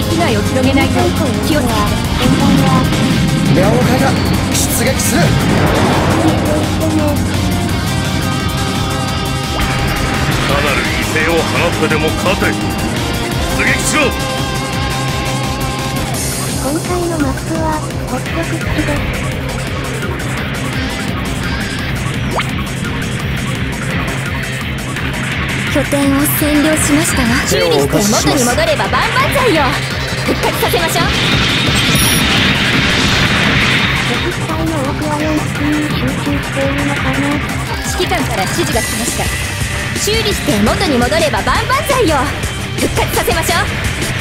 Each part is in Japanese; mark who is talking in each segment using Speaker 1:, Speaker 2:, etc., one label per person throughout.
Speaker 1: 被害を広げないよう気をつけて。
Speaker 2: 了解だ。出撃する。
Speaker 3: かなる犠牲を払ってでも勝て。出撃しろ。
Speaker 4: 今回のマップは北極地です。
Speaker 5: 拠点を占領しましたわ。
Speaker 1: 修理して元に戻れば万々歳よ。復活させましょう。
Speaker 4: 敵機体の多くは4付近に集中しているのかな。
Speaker 1: 指揮官から指示が来ました。修理して元に戻れば万々歳よ。復活させましょう。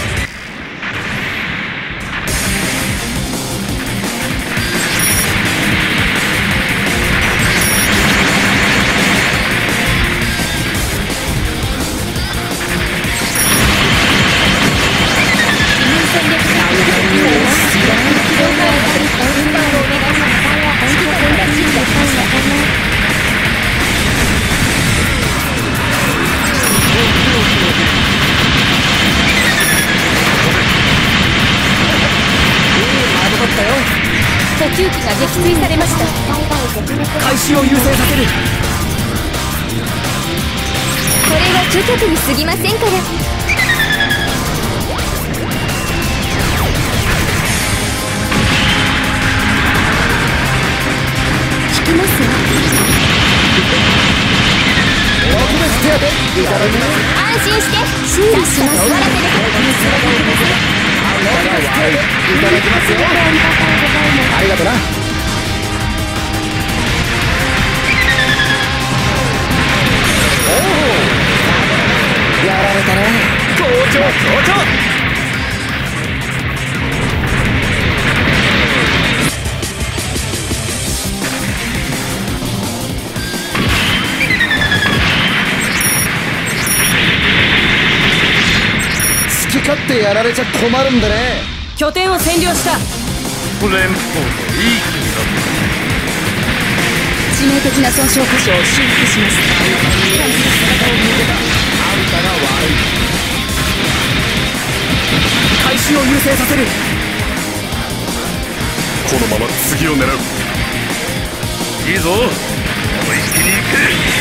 Speaker 1: 補給機が撃墜されました。
Speaker 2: 回収を優先させる。
Speaker 1: これは虚脚に過ぎませんから。
Speaker 5: 聞きますよ。
Speaker 2: 特別手当いただきます。
Speaker 1: 安心して
Speaker 5: 修理します。
Speaker 1: 終わらせるから。
Speaker 2: いただきますよ。ありがとな。おお、やられたね。好調好調。好き勝手やられちゃ困るんだね。
Speaker 1: 拠点を占領した。
Speaker 3: 連邦でいい気になった。
Speaker 1: 致命的な損傷箇所を修復します。
Speaker 2: 回収を優先させる。
Speaker 3: このまま次を狙う。いいぞ、思いっきり行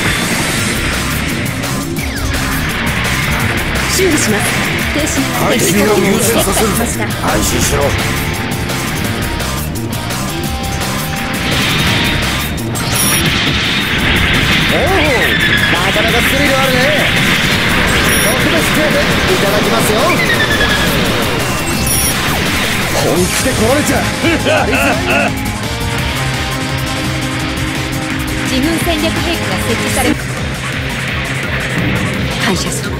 Speaker 3: け。
Speaker 1: 修理します。停止
Speaker 2: 回収を優先させる。
Speaker 1: 撤回しました。
Speaker 2: 安心しろ。おお、なかなかスリルあるね。特別手当いただきますよ。本気で壊れちゃやりづらい。
Speaker 1: 自分戦略兵器が設置される。感謝する。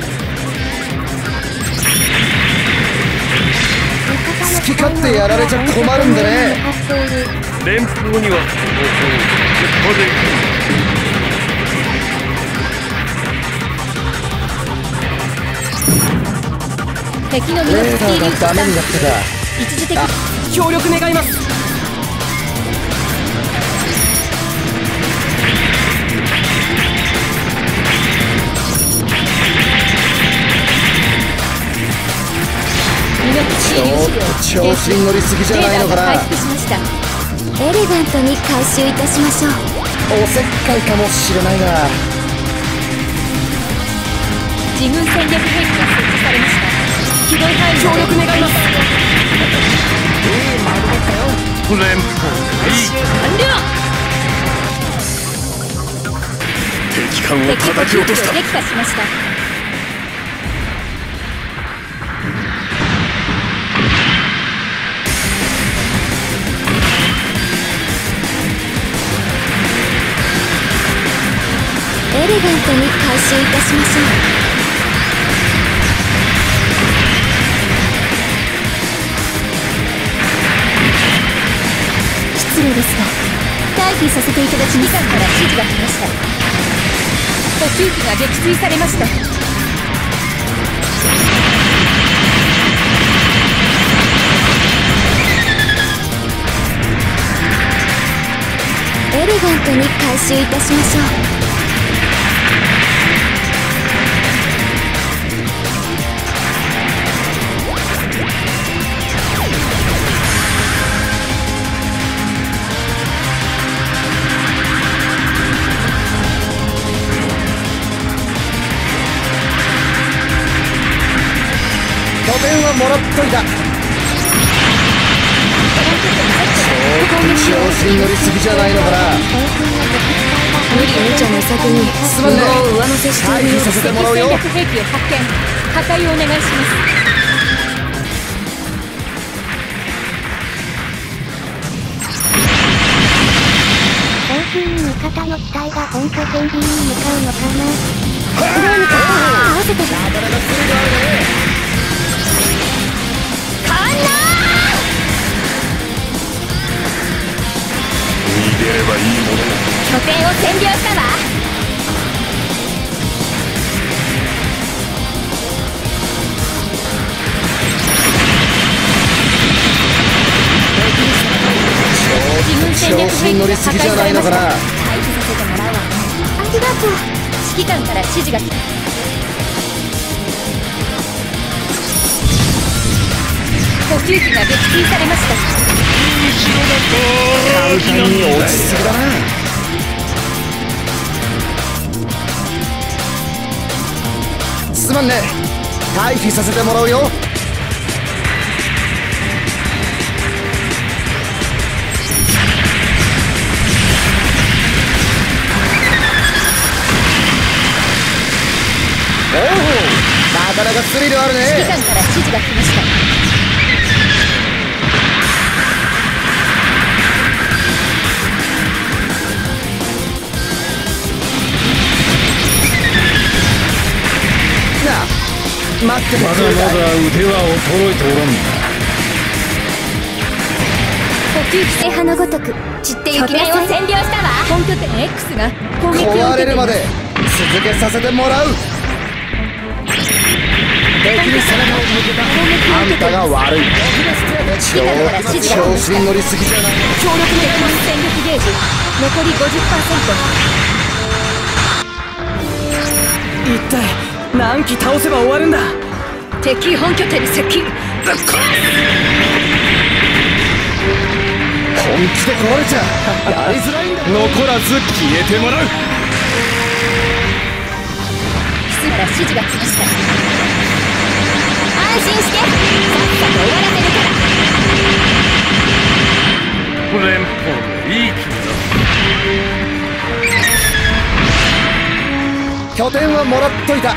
Speaker 2: 好き勝手やられちゃ困るんだね。
Speaker 3: 連邦にはここで
Speaker 1: 敵のミノフスキー流
Speaker 2: ダメになってた。
Speaker 1: 一時的
Speaker 2: 協力願います。
Speaker 1: ミノフスキー粒子量
Speaker 2: 調子に乗りすぎじゃないのかな。
Speaker 1: レーダーが回復しました。
Speaker 5: エレガントに回収いたしましょう。
Speaker 2: おせっかいかもしれないな。
Speaker 1: 自分戦略兵器が設置されました。広い範囲
Speaker 2: 協力願います。
Speaker 3: 連邦でいい。
Speaker 1: 完了。
Speaker 3: 敵艦を
Speaker 1: 敵
Speaker 3: 叩き落とした。
Speaker 1: 撃破しました。
Speaker 5: エレガントに回収いたしましょう。失礼ですが退避させていただき
Speaker 1: 指揮官から指示が来ました。補給機が撃墜されました。
Speaker 5: エレガントに回収いたしましょう。
Speaker 2: 拠点はもらっといた。調子に乗りすぎじゃないのかな。
Speaker 1: 無理無茶な先に
Speaker 2: すまんね。
Speaker 1: もう上乗せして
Speaker 2: 回避させてもらうよ。
Speaker 1: 戦略兵器を発見。破壊をお願いします。
Speaker 4: 強風に味方の機体が本拠点 B に向かうのかな。
Speaker 1: どうにか合わせて。
Speaker 2: なかなかスリルあるね。
Speaker 3: 逃げればいいもの。
Speaker 1: 拠点を占領したわ。
Speaker 2: 調子に乗りすぎじゃないのかな。
Speaker 1: 回避させてもらうわね。ありがとう。指揮官から指示が来た。補給機が撃墜されました。
Speaker 2: 簡単に落ちすぎだな。すまんね。回避させてもらうよ。おお、なかなかスリルあるね。
Speaker 1: 指揮官から指示が来ました。
Speaker 2: なあ、待ってて
Speaker 3: まだ
Speaker 2: くれた。
Speaker 3: まだ腕は衰えておらんな。
Speaker 1: 補給機制派のごとく散ってゆきなさい。拠点を占領したわ。本拠点 X が攻撃を受
Speaker 2: 壊れ
Speaker 1: けています。
Speaker 2: るまで続けさせてもらう。敵に背中を向けたあんたが悪い。調子に乗りすぎじゃない。
Speaker 1: 強力な戦力ゲージ残り 50%。
Speaker 6: 一体何機倒せば終わるんだ。
Speaker 1: 敵本拠点に接近。
Speaker 2: 本気で壊れちゃやりづらいんだ。
Speaker 3: 残らず消えてもらう。
Speaker 1: キスから指示が来ました。安心してさっさと終わらせるから。
Speaker 3: 連邦でいい気だ。
Speaker 2: 拠点はもらっといた。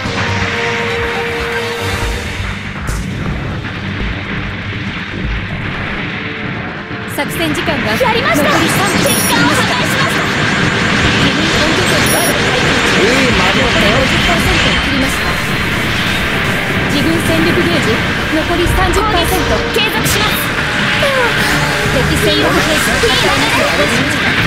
Speaker 1: 作戦時間がやりました。残り3分。敵艦を破壊しました。自分本拠点が
Speaker 2: いい間に合ったよ。
Speaker 1: 50% を切りました。自軍戦力ゲージ残り 30%。継続します。敵戦力兵士の破壊。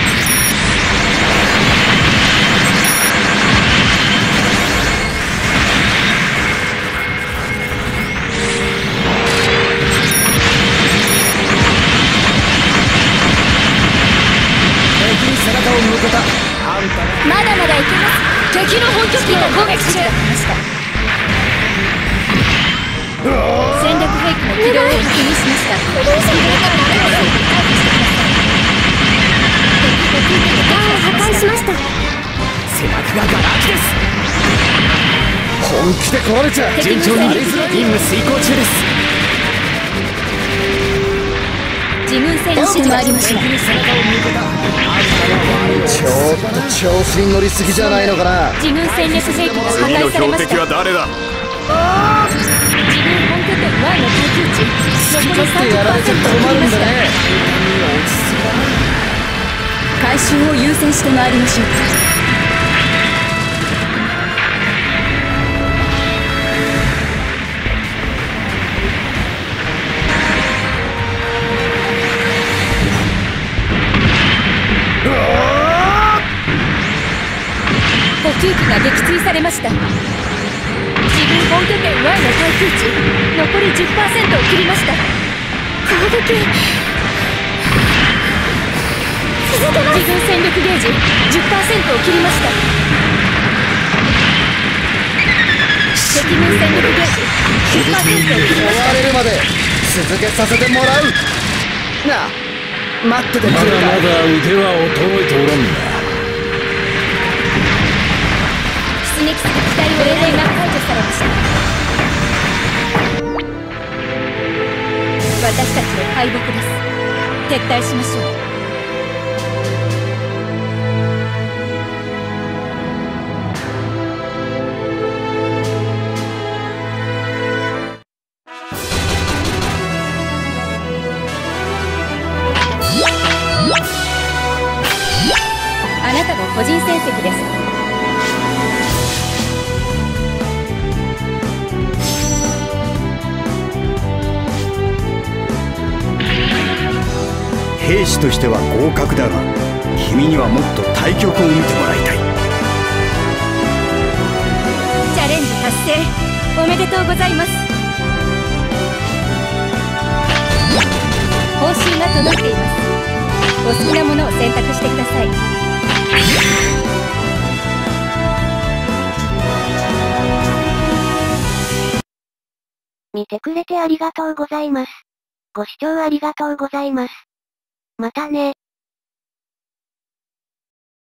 Speaker 2: 背中を向けたあんたが。
Speaker 1: まだまだいけます。敵の本拠地を攻撃する。戦略兵器の軌道を確認しました。破壊しました。
Speaker 6: 背中がガラ空きです。
Speaker 2: 本気で壊れちゃ
Speaker 6: 順調に任務遂行中です。
Speaker 1: 自軍戦士に参りましょう。
Speaker 2: ちょっと調子に乗りすぎじゃないのかな。
Speaker 1: 自軍戦略兵器が破
Speaker 3: 次の
Speaker 1: 壊されました。
Speaker 3: 標的は誰だ。
Speaker 1: 自軍本拠点 Y の耐久値残り 30% を切りました。回収を優先して参りましょう。補給機が撃墜されました。自軍本拠点 Y の耐久値残り 10% を切りました。攻撃続けます。自軍戦力ゲージ 10% を切りました。敵軍戦力ゲージ 10% を切りました。
Speaker 2: 壊れるまで続けさせてもらう。なあ、待っててくれるか。
Speaker 3: まだまだ腕は衰えておらんな。
Speaker 1: 出撃する機体の命令が解除されました。 撤退しましょう。あなたの個人戦績です。
Speaker 2: 兵士としては合格だが、君にはもっと対局を見てもらいたい。
Speaker 1: チャレンジ達成おめでとうございます。報酬が届いています。お好きなものを選択してください。
Speaker 4: 見てくれてありがとうございます。ご視聴ありがとうございます。またね。